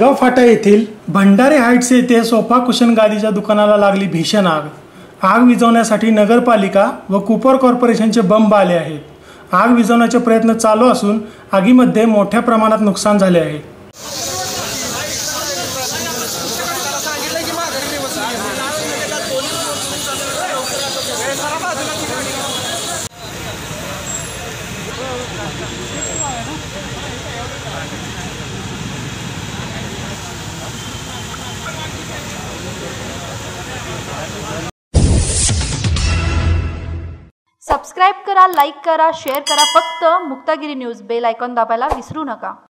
शेगाव फाटा येथील भंडारे हाइट्स येथे सोफा कुशन गादीच्या दुकानाला लागली भीषण आग। आग विझवण्यासाठी नगरपालिका व कुपर कॉर्पोरेशनचे बंब आले आहेत। आग विझवण्याचे प्रयत्न चालू असून आगीमध्ये मोठ्या प्रमाणात नुकसान झाले आहे। सबस्क्राइब करा, लाईक करा, शेअर करा। फक्त मुक्तागिरी न्यूज बेल आयकॉन दाबायला विसरू नका।